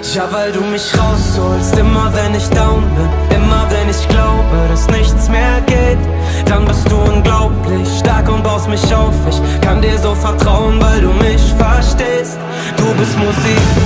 Ja, weil du mich rausholst, immer wenn ich down bin, immer wenn ich glaube, dass nichts mehr geht. Dann bist du unglaublich stark und baust mich auf. Ich kann dir so vertrauen, weil du mich verstehst. Du bist Musik